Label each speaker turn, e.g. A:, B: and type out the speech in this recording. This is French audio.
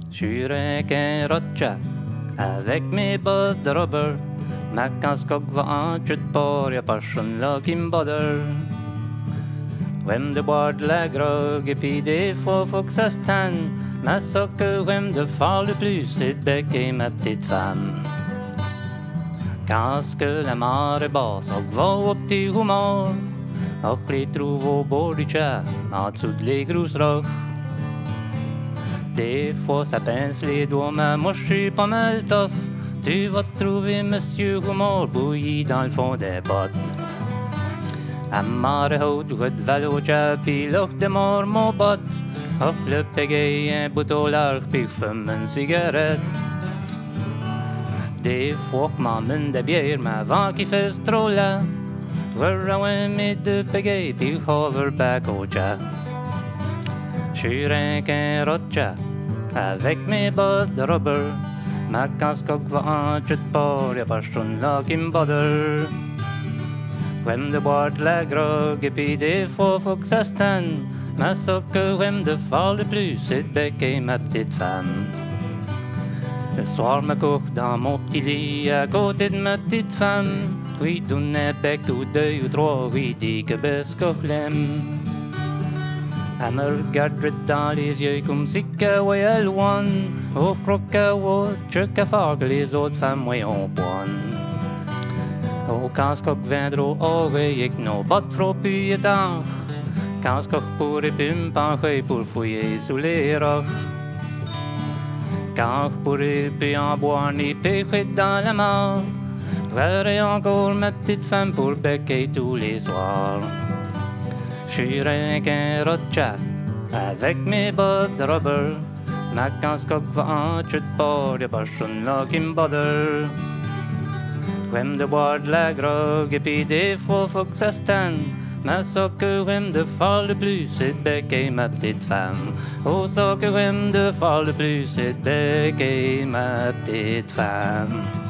A: Sur un rotcha avec mes bottes de rubber. Ma cascoque va en chute port, y'a personne là qui me bother. J'aime de boire de la drogue et puis des fois faut que ça se tanne. Mais ce que j'aime de faire le plus, c'est de becquer ma petite femme. Quand que la mer est basse, on va au petit rumor. On les trouve au bord du chat, en dessous de les grosses roches. Des fois ça pince les doigts, mais moi je suis pas mal tough. Tu vas trouver Monsieur Rumor bouilli dans le fond des bottes. À marre haute, route valoja, puis l'oc de mort mon botte. Hop le pégay, un bout au large, puis fume une cigarette. Des fois que m'emmène de bière, mais avant qu'il fasse trop là, je rejoins mes deux pégay, puis hoverback au chat. J'suis rien qu'un rotcha, avec mes bottes de rubber. Ma cascoque va en chute port, y'a personne là qui me bother. J'aime de boire de la drogue et puis des fois faut que ça se tanne. Mais ce que j'aime de faire le plus, c'est de becquer ma petite femme. Le soir me couche dans mon petit lit à côté de ma petite femme. Oui, donne un bec ou deux ou trois, oui, dit que baisse que je l'aime. Elle me regarde dans les yeux comme si que ouais elle one. Au croque ouais, truc à faire que les autres femmes ouais on pointe. Au cascoque viendra au oreille et que nos bottes feront plus étanches. Cascoque pourrait plus me pencher pour fouiller sous les roches. Quand je pourrais plus en boire ni pécher dans la mort, j'verrai encore ma petite femme pour becquer tous les soirs. J'suis rien qu'un rotcha avec mes bottes de rubber. Ma cascoque va en chute port, y'a personne là qui me bother. J'aime de boire de la drogue et puis des fois faut que ça se tanne. Mais ce que j'aime de faire le plus, c'est de becquer ma petite femme. Oh, ce que j'aime de faire le plus, c'est de becquer ma petite femme.